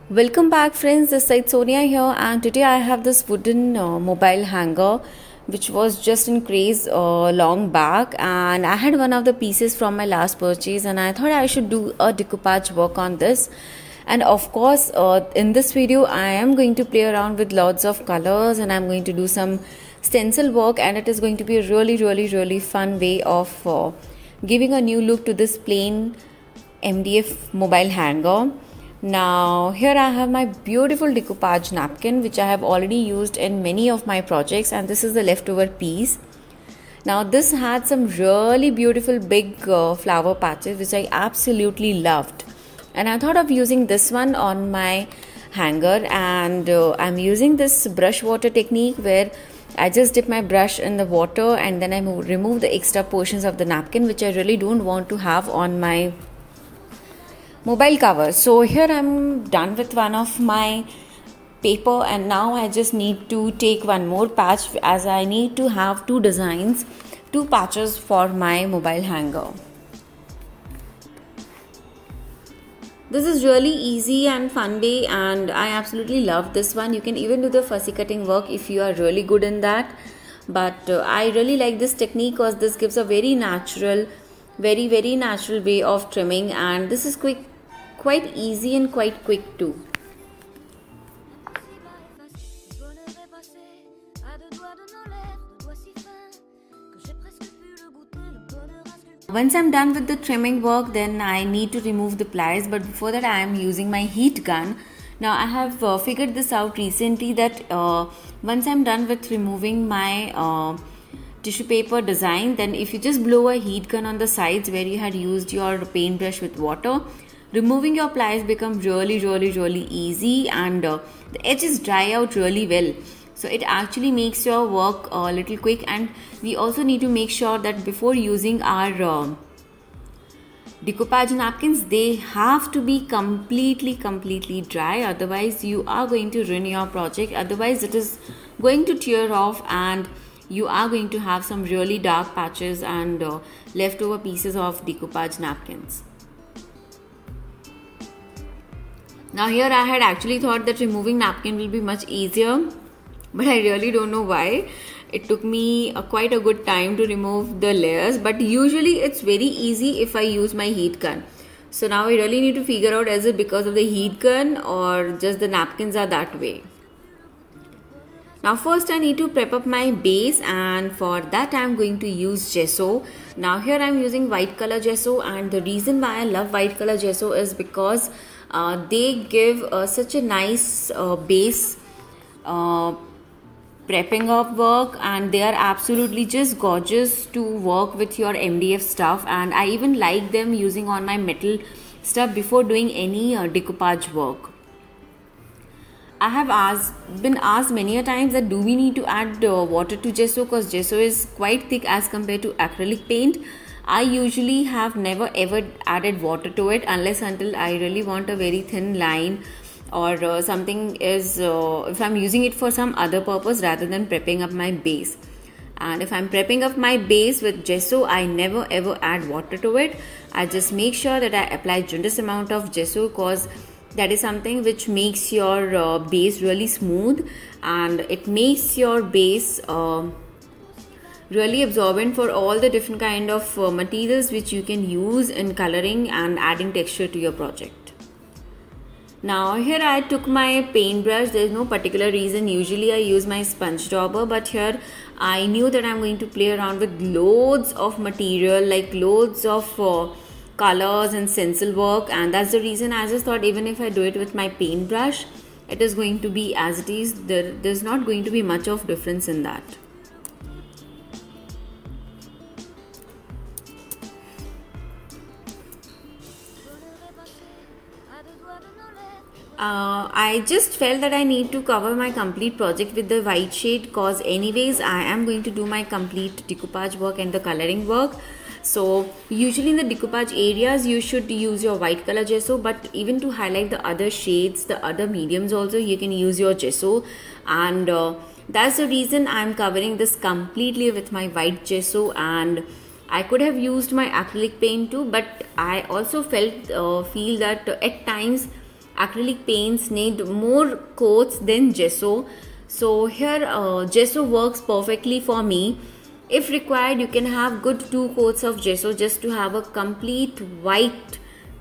Welcome back friends, this side Sonia here, and today I have this wooden mobile hanger which was just in craze long back, and I had one of the pieces from my last purchase and I thought I should do a decoupage work on this. And of course in this video I am going to play around with lots of colors and I'm going to do some stencil work, and it is going to be a really fun way of giving a new look to this plain MDF mobile hanger. Now here I have my beautiful decoupage napkin which I have already used in many of my projects, and this is the leftover piece. Now this had some really beautiful big flower patches which I absolutely loved, and I thought of using this one on my hanger, and I'm using this brush water technique where I just dip my brush in the water and then I remove the extra portions of the napkin which I really don't want to have on my mobile cover. So here I'm done with one of my paper, and now I just need to take one more patch as I need to have two patches for my mobile hanger. This is really easy and fun way, and I absolutely love this one. You can even do the fussy cutting work if you are really good in that, but I really like this technique because this gives a very natural way of trimming, and this is quite easy and quite quick too. Once I'm done with the trimming work, then I need to remove the pliers, but before that I am using my heat gun. Now I have figured this out recently that once I'm done with removing my tissue paper design, then if you just blow a heat gun on the sides where you had used your paintbrush with water, removing your pliers become really easy, and the edges dry out really well. So it actually makes your work a little quick. And we also need to make sure that before using our decoupage napkins, they have to be completely dry, otherwise you are going to ruin your project. Otherwise it is going to tear off and you are going to have some really dark patches and leftover pieces of decoupage napkins. Now here I had actually thought that removing napkin will be much easier, but I really don't know why. It took me quite a good time to remove the layers, but usually it's very easy if I use my heat gun. So now I really need to figure out, is it because of the heat gun or just the napkins are that way. Now first I need to prep up my base, and for that I'm going to use gesso. Now here I'm using white color gesso, and the reason why I love white color gesso is because they give such a nice base prepping of work, and they are absolutely just gorgeous to work with your MDF stuff. And I even like them using on my metal stuff before doing any decoupage work. I have been asked many a times that do we need to add water to gesso, because gesso is quite thick as compared to acrylic paint. I usually have never ever added water to it unless until I really want a very thin line, or something is if I'm using it for some other purpose rather than prepping up my base. And if I'm prepping up my base with gesso, I never ever add water to it. I just make sure that I apply generous amount of gesso, because that is something which makes your base really smooth, and it makes your base really absorbent for all the different kind of materials which you can use in coloring and adding texture to your project. Now here I took my paintbrush. There is no particular reason. Usually I use my sponge dauber, but here I knew that I'm going to play around with loads of material, like loads of colors and stencil work, and that's the reason I just thought even if I do it with my paintbrush, it is going to be as it is. There's not going to be much of difference in that. I just felt that I need to cover my complete project with the white shade, because anyways I am going to do my complete decoupage work and the coloring work. So usually in the decoupage areas you should use your white color gesso, but even to highlight the other shades, the other mediums also, you can use your gesso. And that's the reason I'm covering this completely with my white gesso. And I could have used my acrylic paint too, but I also feel that at times acrylic paints need more coats than gesso. So here gesso works perfectly for me. If required, you can have good 2 coats of gesso just to have a complete white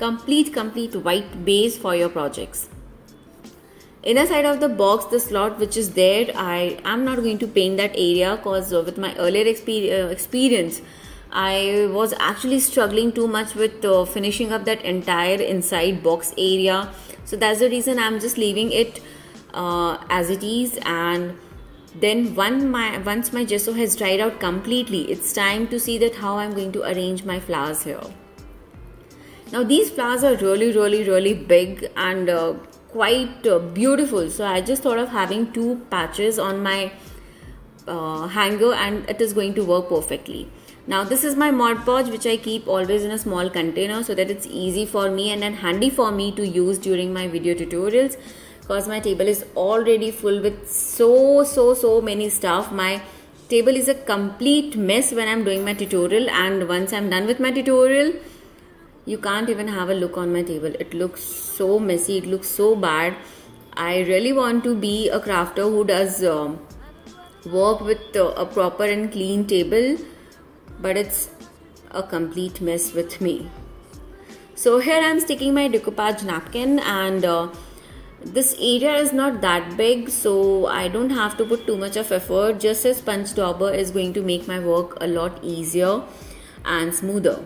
base for your projects. Inner side of the box, the slot which is there, I am not going to paint that area because with my earlier experience, I was actually struggling too much with finishing up that entire inside box area. So that's the reason I'm just leaving it as it is. And then once my gesso has dried out completely, it's time to see that how I'm going to arrange my flowers here. Now these flowers are really big and quite beautiful. So I just thought of having 2 patches on my hanger, and it is going to work perfectly. Now this is my Mod Podge, which I keep always in a small container so that it's easy for me and then handy for me to use during my video tutorials, because my table is already full with so many stuff. My table is a complete mess when I'm doing my tutorial, and once I'm done with my tutorial, you can't even have a look on my table. It looks so messy, it looks so bad. I really want to be a crafter who does work with a proper and clean table, but it's a complete mess with me. So here I'm sticking my decoupage napkin, and this area is not that big, so I don't have to put too much of effort. Just a sponge dauber is going to make my work a lot easier and smoother.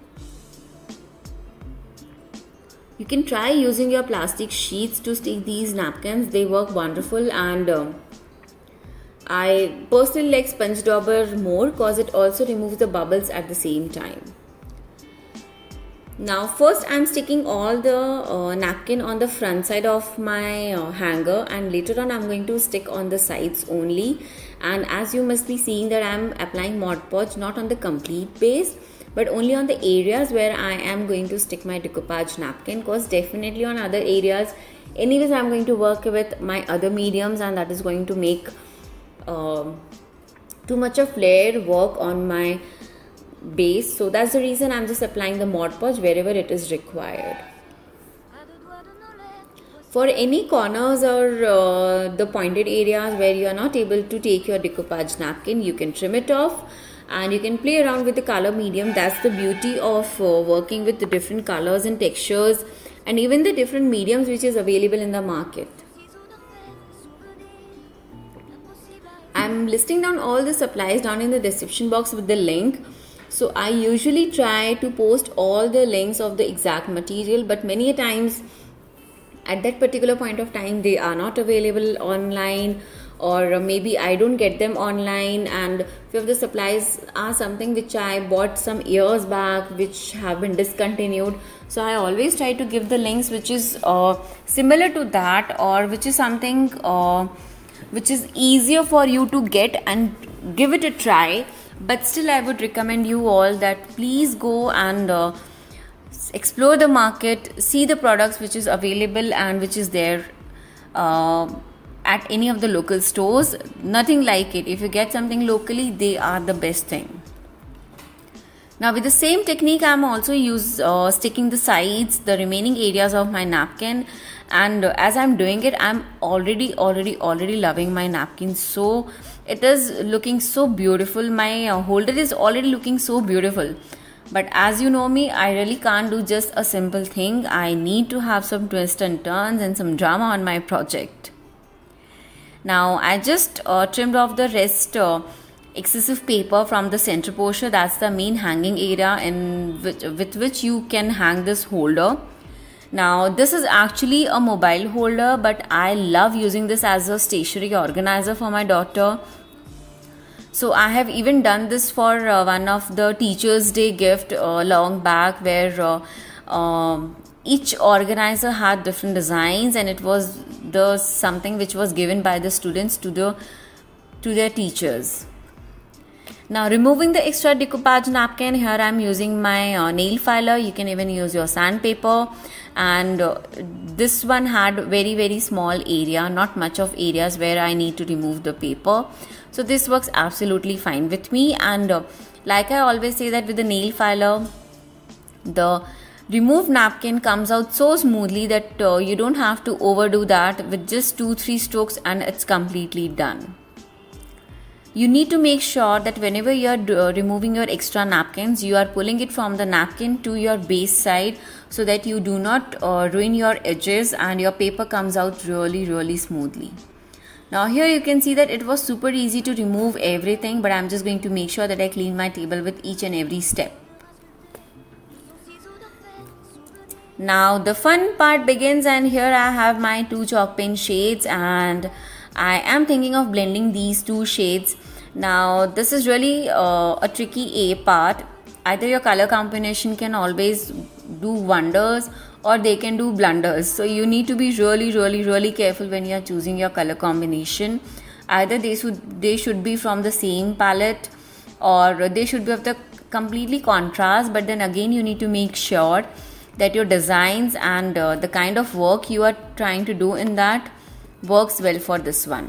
You can try using your plastic sheets to stick these napkins. They work wonderful, and I personally like sponge dauber more because it also removes the bubbles at the same time. Now first I'm sticking all the napkin on the front side of my hanger, and later on I'm going to stick on the sides only. And as you must be seeing that I'm applying Mod Podge not on the complete base, but only on the areas where I am going to stick my decoupage napkin, because definitely on other areas anyways I'm going to work with my other mediums, and that is going to make too much of layer work on my base. So that's the reason I'm just applying the Mod Podge wherever it is required. For any corners or the pointed areas where you are not able to take your decoupage napkin, you can trim it off and you can play around with the color medium. That's the beauty of working with the different colors and textures and even the different mediums which is available in the market. I'm listing down all the supplies down in the description box with the link. So I usually try to post all the links of the exact material, but many a times at that particular point of time they are not available online, or maybe I don't get them online, and few of the supplies are something which I bought some years back which have been discontinued. So I always try to give the links which is similar to that, or which is something which is easier for you to get and give it a try. But still I would recommend you all that please go and explore the market, see the products which is available and which is there at any of the local stores. Nothing like it. If you get something locally, they are the best thing. Now with the same technique, I am also sticking the sides, the remaining areas of my napkin, and as I am doing it, I am already loving my napkin. So it is looking so beautiful. My holder is already looking so beautiful. But as you know me, I really can't do just a simple thing. I need to have some twists and turns and some drama on my project. Now I just trimmed off the rest excessive paper from the center portion. That's the main hanging area with which you can hang this holder. Now this is actually a mobile holder, but I love using this as a stationery organizer for my daughter. So I have even done this for one of the Teachers' Day gift long back, where each organizer had different designs, and it was something which was given by the students to their teachers. Now removing the extra decoupage napkin, here I am using my nail filer. You can even use your sandpaper, and this one had very small area, not much of areas where I need to remove the paper. So this works absolutely fine with me. And like I always say that with the nail filer, the removed napkin comes out so smoothly that you don't have to overdo that. With just 2-3 strokes and it's completely done. You need to make sure that whenever you are removing your extra napkins, you are pulling it from the napkin to your base side so that you do not ruin your edges and your paper comes out really smoothly. Now here you can see that it was super easy to remove everything, but I'm just going to make sure that I clean my table with each and every step. Now the fun part begins, and here I have my 2 chalk pen shades and I am thinking of blending these 2 shades. Now this is really a tricky part. Either your color combination can always do wonders or they can do blunders. So you need to be really careful when you are choosing your color combination. Either they should be from the same palette or they should be of the completely contrast, but then again you need to make sure that your designs and the kind of work you are trying to do in that works well for this one.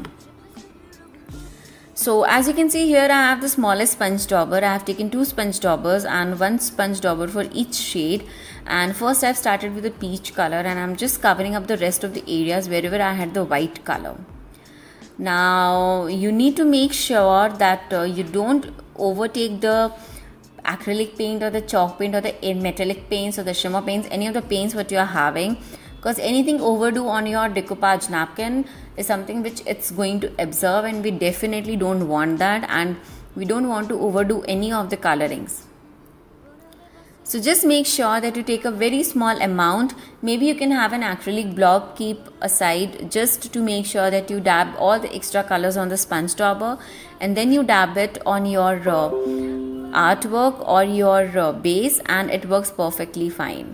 So as you can see here, I have the smallest sponge dauber. I have taken 2 sponge daubers and 1 sponge dauber for each shade. And first I've started with the peach color and I'm just covering up the rest of the areas wherever I had the white color. Now you need to make sure that you don't overtake the acrylic paint or the chalk paint or the metallic paints or the shimmer paints, any of the paints what you are having, because anything overdo on your decoupage napkin is something which it's going to absorb, and we definitely don't want that, and we don't want to overdo any of the colorings. So just make sure that you take a very small amount. Maybe you can have an acrylic block keep aside just to make sure that you dab all the extra colors on the sponge dauber, and then you dab it on your artwork or your base, and it works perfectly fine.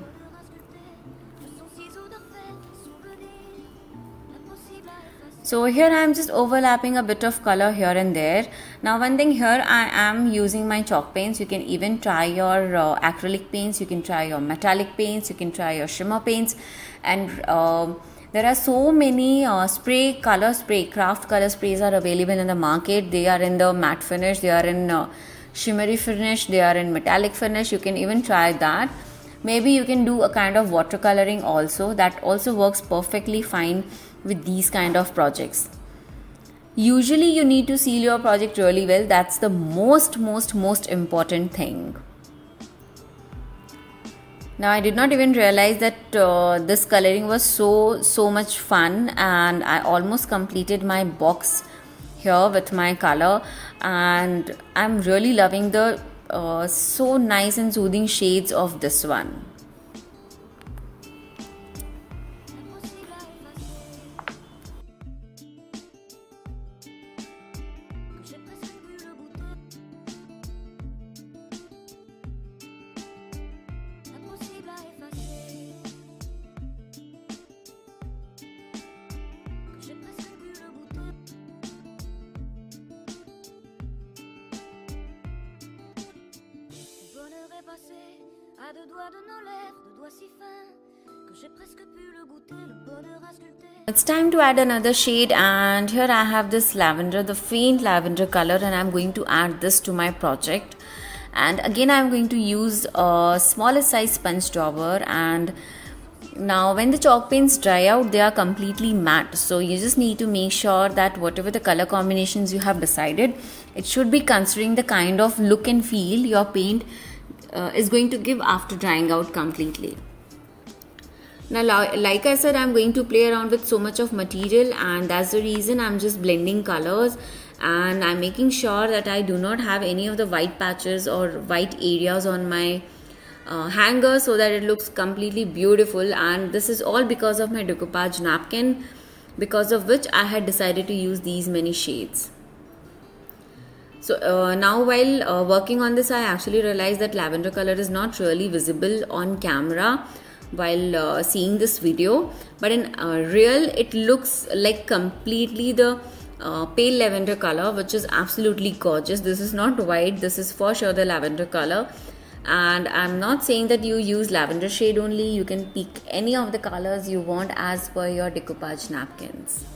So here I am just overlapping a bit of color here and there. Now one thing, here I am using my chalk paints. You can even try your acrylic paints, you can try your metallic paints, you can try your shimmer paints, and there are so many craft color sprays are available in the market. They are in the matte finish, they are in shimmery finish, they are in metallic finish. You can even try that. Maybe you can do a kind of watercoloring also. That also works perfectly fine with these kind of projects. Usually you need to seal your project really well. That's the most important thing. Now I did not even realize that this coloring was so much fun, and I almost completed my box here with my color, and I'm really loving the so nice and soothing shades of this one. It's time to add another shade, and here I have this lavender, the faint lavender color, and I'm going to add this to my project. And again I'm going to use a smaller size sponge dauber, and now when the chalk paints dry out, they are completely matte, so you just need to make sure that whatever the color combinations you have decided, it should be considering the kind of look and feel your paint is going to give after drying out completely. Now like I said, I'm going to play around with so much of material, and that's the reason I'm just blending colors, and I'm making sure that I do not have any of the white patches or white areas on my hanger, so that it looks completely beautiful. And this is all because of my decoupage napkin, because of which I had decided to use these many shades. So now while working on this, I actually realized that lavender color is not really visible on camera while seeing this video, but in real it looks like completely the pale lavender color, which is absolutely gorgeous. This is not white, this is for sure the lavender color. And I'm not saying that you use lavender shade only, you can pick any of the colors you want as per your decoupage napkins.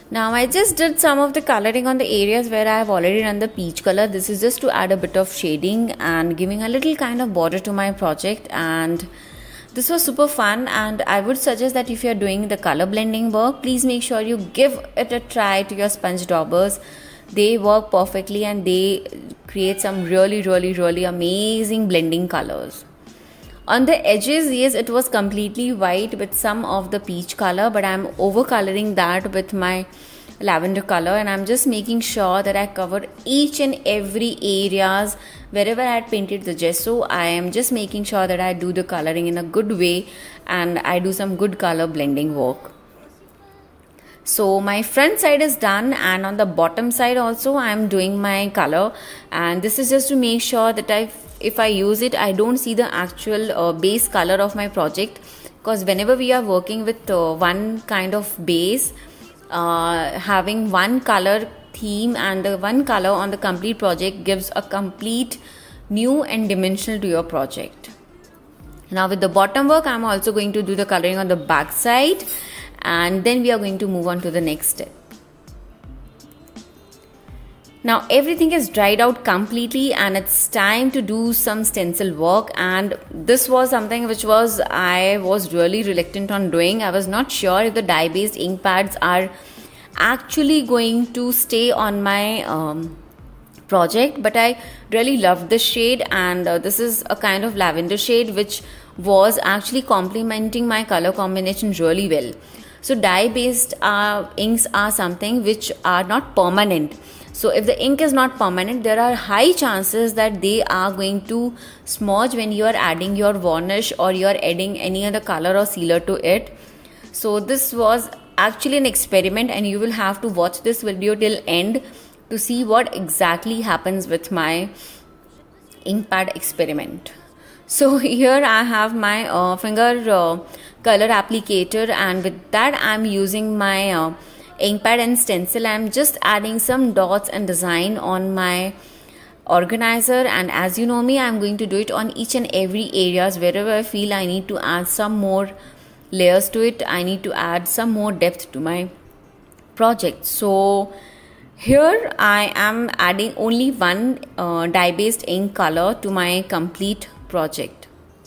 Now I just did some of the coloring on the areas where I have already done the peach color. This is just to add a bit of shading and giving a little kind of border to my project, and this was super fun. And I would suggest that if you are doing the color blending work, please make sure you give it a try to your sponge daubers. They work perfectly and they create some really amazing blending colors. On the edges, yes, it was completely white with some of the peach color, but I'm over coloring that with my lavender color, and I'm just making sure that I cover each and every areas wherever I had painted the gesso. I am just making sure that I do the coloring in a good way and I do some good color blending work. So my front side is done, and on the bottom side also I am doing my color, and this is just to make sure that if I use it, I don't see the actual base color of my project, because whenever we are working with one kind of base, having one color theme and the one color on the complete project gives a complete new and dimensional to your project. Now with the bottom work, I'm also going to do the coloring on the back side, and then we are going to move on to the next step. Now everything is dried out completely and it's time to do some stencil work, and this was something which I was really reluctant on doing. I was not sure if the dye based ink pads are actually going to stay on my project, but I really loved this shade, and this is a kind of lavender shade which was actually complementing my color combination really well. So dye based inks are something which are not permanent. So if the ink is not permanent, there are high chances that they are going to smudge when you are adding your varnish or you are adding any other color or sealer to it. So this was actually an experiment, and you will have to watch this video till end to see what exactly happens with my ink pad experiment. So here I have my finger color applicator, and with that I'm using my ink pad and stencil. I'm just adding some dots and design on my organizer, and as you know me, I'm going to do it on each and every areas wherever I feel I need to add some more layers to it. I need to add some more depth to my project. So here I am adding only one dye based ink color to my complete project.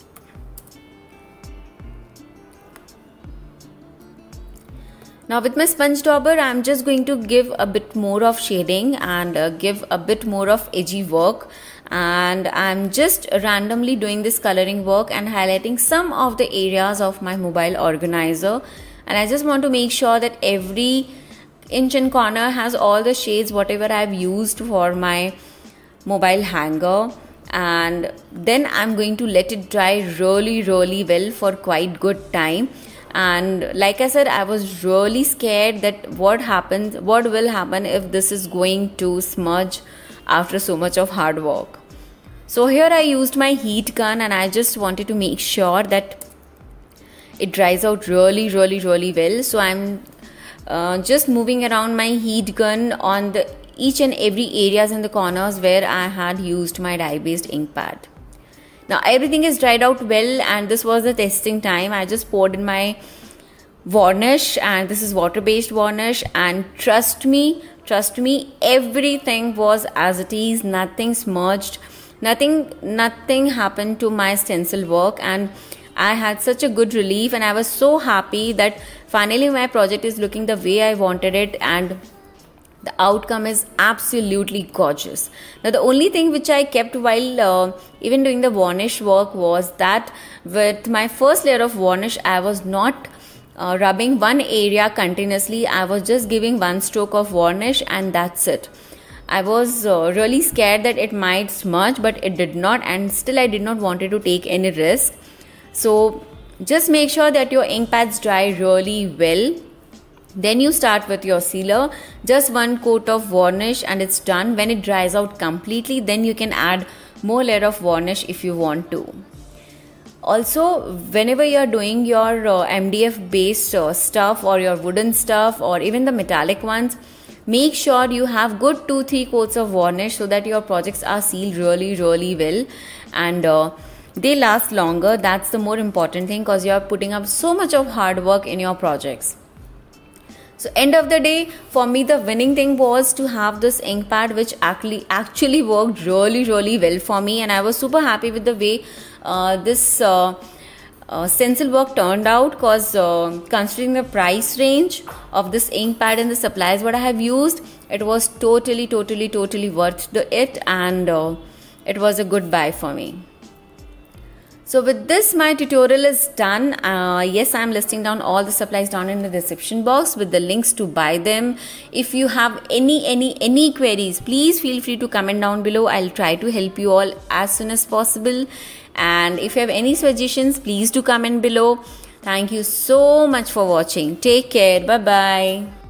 Now with my sponge dauber, I'm just going to give a bit more of shading and give a bit more of edgy work, and I'm just randomly doing this coloring work and highlighting some of the areas of my mobile organizer, and I just want to make sure that every inch and corner has all the shades whatever I've used for my mobile hanger. And then I'm going to let it dry really well for quite good time. And like I said, I was really scared that what will happen if this is going to smudge after so much of hard work. So here I used my heat gun, and I just wanted to make sure that it dries out really well. So I'm just moving around my heat gun on the each and every areas in the corners where I had used my dye based ink pad. Now everything is dried out well, and this was the testing time. I just poured in my varnish, and this is water based varnish, and trust me, everything was as it is. Nothing smudged, nothing happened to my stencil work, and I had such a good relief, and I was so happy that finally my project is looking the way I wanted it, and the outcome is absolutely gorgeous. Now the only thing which I kept while even doing the varnish work was that with my first layer of varnish, I was not rubbing one area continuously. I was just giving one stroke of varnish and that's it. I was really scared that it might smudge, but it did not, and still I did not wanted to take any risk. So just make sure that your ink pads dry really well. Then you start with your sealer, just one coat of varnish and it's done. When it dries out completely, then you can add more layer of varnish if you want to. Also, whenever you are doing your MDF based stuff or your wooden stuff or even the metallic ones, make sure you have good 2-3 coats of varnish so that your projects are sealed really well and they last longer. That's the more important thing, because you are putting up so much of hard work in your projects. So end of the day, for me the winning thing was to have this ink pad, which actually worked really well for me, and I was super happy with the way this stencil work turned out, because considering the price range of this ink pad and the supplies what I have used, it was totally worth it, and it was a good buy for me. So with this, my tutorial is done. Yes, I am listing down all the supplies down in the description box with the links to buy them. If you have any queries, please feel free to comment down below. I'll try to help you all as soon as possible. And if you have any suggestions, please do comment below. Thank you so much for watching. Take care. Bye bye.